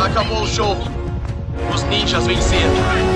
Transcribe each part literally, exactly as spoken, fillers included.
Acabou o show. Os ninjas venceram.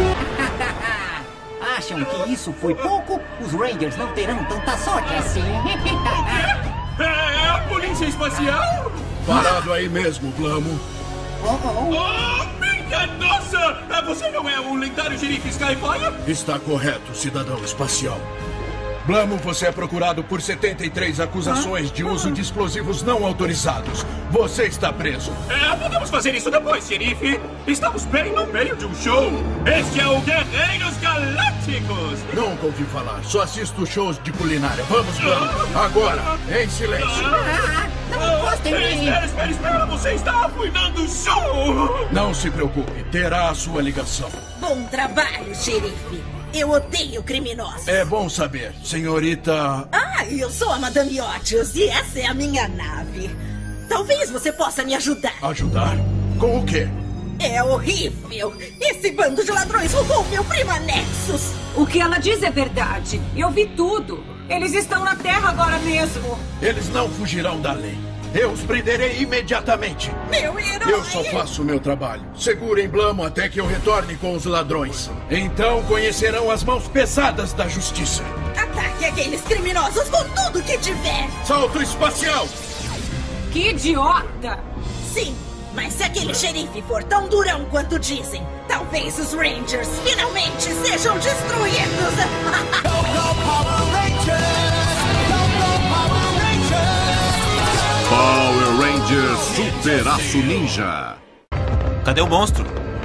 Acham que isso foi pouco? Os Rangers não terão tanta sorte assim. É a polícia espacial? Parado aí mesmo, Blamo. Oh, oh. Oh, minha nossa! Você não é o lendário xerife Skyfire? Está correto, cidadão espacial. Blamo, você é procurado por setenta e três acusações de uso de explosivos não autorizados. Você está preso. É, podemos fazer isso depois, xerife. Estamos bem no meio de um show. Este é o Guerreiros Galácticos. Nunca ouvi falar. Só assisto shows de culinária. Vamos, Blamo. Agora, em silêncio. Ah, não encosta em mim. Espera, espera, espera. Você está arruinando o show. Não se preocupe. Terá a sua ligação. Bom trabalho, xerife. Eu odeio criminosos. É bom saber, senhorita... Ah, eu sou a Madame Otius e essa é a minha nave. Talvez você possa me ajudar. Ajudar? Com o quê? É horrível. Esse bando de ladrões roubou meu prima Nexus. O que ela diz é verdade. Eu vi tudo. Eles estão na Terra agora mesmo. Eles não fugirão da lei. Eu os prenderei imediatamente. Meu herói! Eu só faço o meu trabalho. Segurem Blamo até que eu retorne com os ladrões. Então conhecerão as mãos pesadas da justiça. Ataque aqueles criminosos com tudo que tiver. Salto espacial! Que idiota! Sim, mas se aquele xerife for tão durão quanto dizem, talvez os Rangers finalmente sejam destruídos. Go, go, Power Rangers! Power Rangers Super Aço Ninja. Cadê o monstro?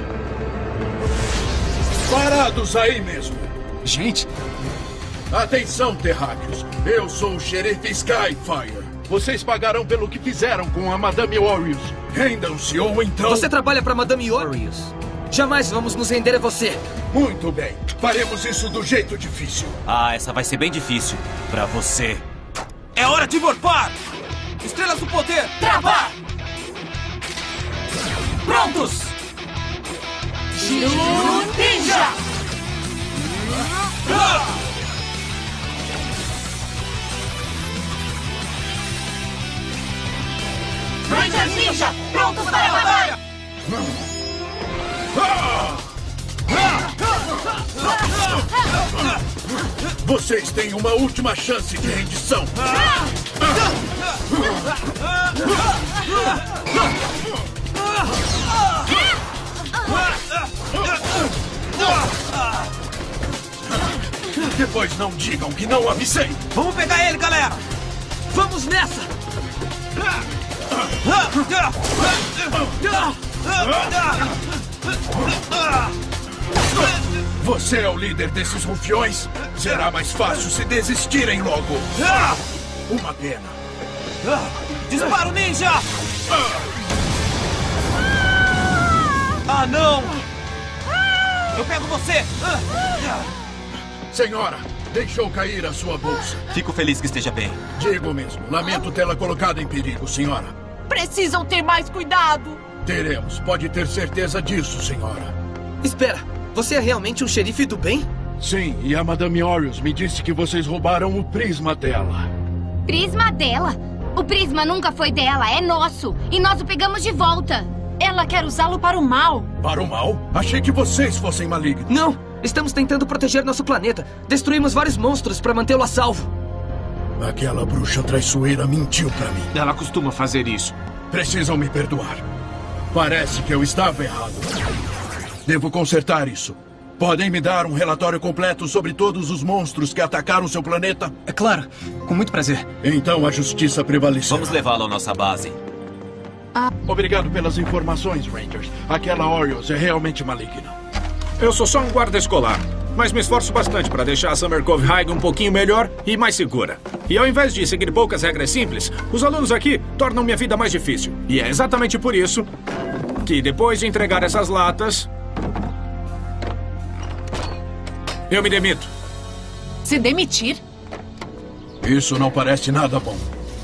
Parados aí mesmo. Gente. Atenção, terráqueos. Eu sou o xerife Skyfire. Vocês pagarão pelo que fizeram com a Madame Warriors. Rendam-se ou então... Você trabalha para Madame Warriors. Jamais vamos nos render a você. Muito bem. Faremos isso do jeito difícil. Ah, essa vai ser bem difícil. Pra você. É hora de morfar! Estrelas do poder! Travar! Prontos! Giro Ninja! Rangers Ninja, prontos para a batalha! Vocês têm uma última chance de rendição. Depois não digam que não avisei. Vamos pegar ele, galera! Vamos nessa! Você é o líder desses rufiões? Será mais fácil se desistirem logo. Uma pena. Disparo ninja! Ah, não! Eu pego você! Senhora, deixou cair a sua bolsa. Fico feliz que esteja bem. Digo mesmo. Lamento tê-la colocado em perigo, senhora. Precisam ter mais cuidado. Teremos. Pode ter certeza disso, senhora. Espera, você é realmente um xerife do bem? Sim, e a Madame Warriors me disse que vocês roubaram o prisma dela. Prisma dela? O prisma nunca foi dela, é nosso. E nós o pegamos de volta. Ela quer usá-lo para o mal. Para o mal? Achei que vocês fossem malignos. Não, estamos tentando proteger nosso planeta. Destruímos vários monstros para mantê-lo a salvo. Aquela bruxa traiçoeira mentiu para mim. Ela costuma fazer isso. Precisam me perdoar. Parece que eu estava errado. Devo consertar isso. Podem me dar um relatório completo sobre todos os monstros que atacaram seu planeta? É claro, com muito prazer. Então a justiça prevalecerá. Vamos levá-lo à nossa base. Obrigado pelas informações, Rangers. Aquela Orioles é realmente maligna. Eu sou só um guarda escolar, mas me esforço bastante para deixar a Summer Cove High um pouquinho melhor e mais segura. E ao invés de seguir poucas regras simples, os alunos aqui tornam minha vida mais difícil. E é exatamente por isso que, depois de entregar essas latas, eu me demito. Se demitir? Isso não parece nada bom.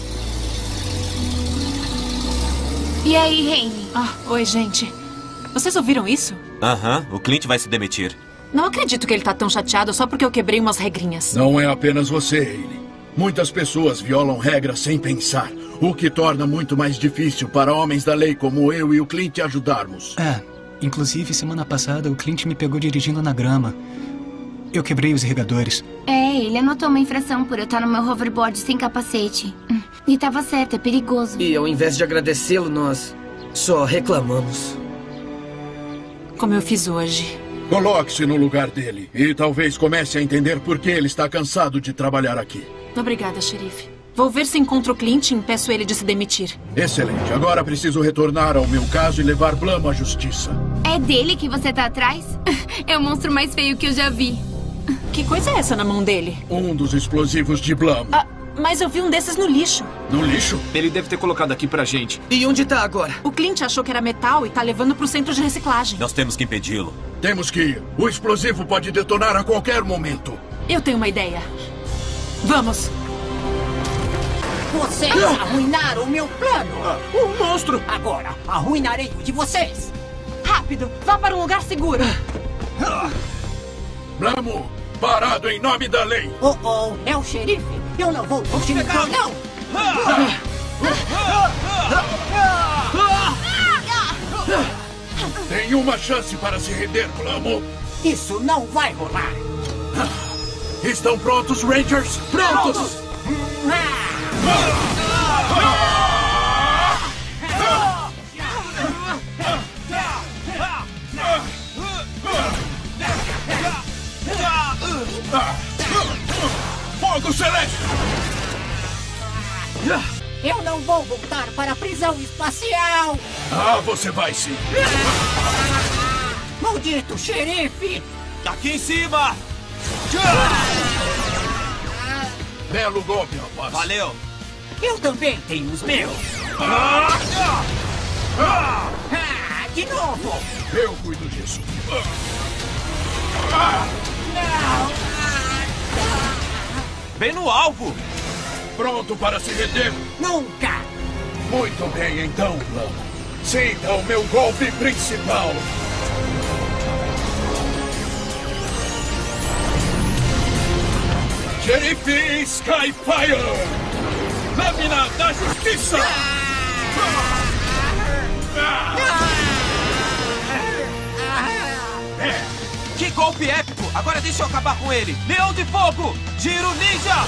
E aí, Raine? Ah, oi, gente. Vocês ouviram isso? Aham, o Clint vai se demitir. Não acredito que ele tá tão chateado só porque eu quebrei umas regrinhas. Não é apenas você, Hayley. Muitas pessoas violam regras sem pensar. O que torna muito mais difícil para homens da lei como eu e o Clint ajudarmos. É, inclusive semana passada o Clint me pegou dirigindo na grama. Eu quebrei os irrigadores. É, ele anotou uma infração por eu estar no meu hoverboard sem capacete. E tava certo, é perigoso. E ao invés de agradecê-lo, nós só reclamamos. Como eu fiz hoje. Coloque-se no lugar dele e talvez comece a entender por que ele está cansado de trabalhar aqui. Obrigada, xerife. Vou ver se encontro o Clint e impeço ele de se demitir. Excelente. Agora preciso retornar ao meu caso e levar Blum à justiça. É dele que você tá atrás? É o monstro mais feio que eu já vi. Que coisa é essa na mão dele? Um dos explosivos de Blum. Ah, mas eu vi um desses no lixo. No lixo? Ele deve ter colocado aqui pra gente. E onde tá agora? O Clint achou que era metal e tá levando pro centro de reciclagem. Nós temos que impedi-lo. Temos que ir. O explosivo pode detonar a qualquer momento. Eu tenho uma ideia. Vamos. Vocês arruinaram o meu plano. Ah, o monstro. Agora, arruinarei o de vocês. Rápido, vá para um lugar seguro. Blum, parado em nome da lei. Oh, oh, é o xerife. Eu não vou fugir, não. Tem uma chance para se render, Blum. Isso não vai rolar. Estão prontos, Rangers? Prontos! Fogo Celeste! Eu não vou voltar para a prisão espacial! Ah, você vai sim! Maldito xerife! Aqui em cima! Belo golpe, rapaz! Valeu! Eu também tenho os meus! Ah, de novo! Eu cuido disso! Não! Bem no alvo! Pronto para se render? Nunca! Muito bem, então, Blum. Sinta o meu golpe principal! Xerife Skyfire! Lâmina da Justiça! Que golpe épico! Agora deixa eu acabar com ele! Leão de Fogo! Giro Ninja!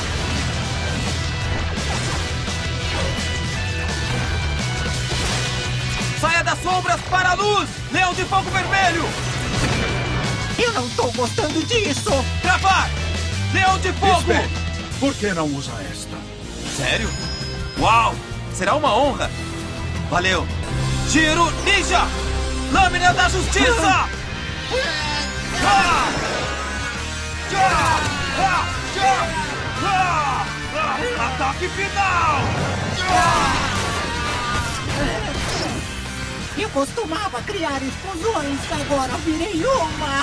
Saia das sombras para a luz! Leão de Fogo Vermelho! Eu não tô gostando disso! Travar! Leão de Fogo! Espere. Por que não usa esta? Sério? Uau! Será uma honra! Valeu! Giro Ninja! Lâmina da Justiça! Ataque final! Eu costumava criar explosões, agora virei uma!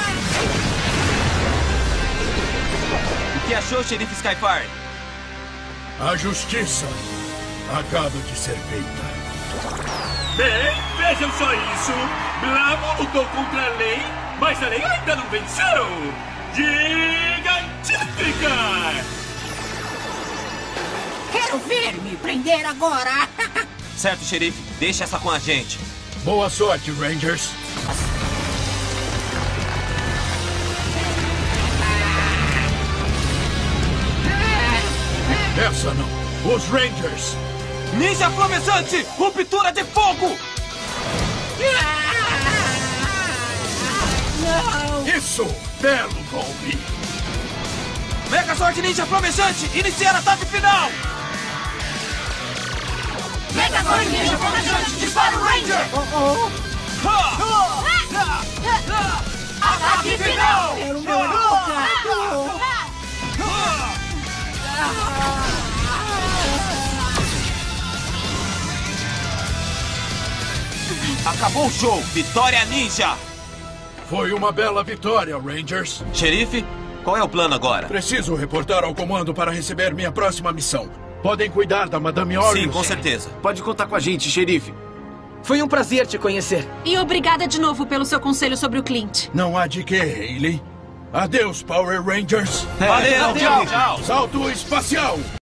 O que achou, xerife Skyfire? A justiça acaba de ser feita. Bem, vejam só isso. Blum lutou contra a lei, mas a lei ainda não venceu. Gigantífica! Quero ver me prender agora! Certo, xerife. Deixa essa com a gente. Boa sorte, Rangers. Essa não. Os Rangers. Ninja Flamejante! Ruptura de fogo! Não! Isso! Belo golpe! Megazord Ninja Flamejante! Iniciar ataque final! Megazord Ninja Flamejante! Dispara o Ranger! Oh, oh. Ha! Ha! Ha! Ataque final! Quero meu boca! Acabou o show! Vitória Ninja! Foi uma bela vitória, Rangers. Xerife, qual é o plano agora? Preciso reportar ao comando para receber minha próxima missão. Podem cuidar da Madame Orius? Sim, com certeza. Pode contar com a gente, xerife. Foi um prazer te conhecer. E obrigada de novo pelo seu conselho sobre o Clint. Não há de quê, Hayley. Adeus, Power Rangers. Valeu, tchau, tchau. Salto espacial.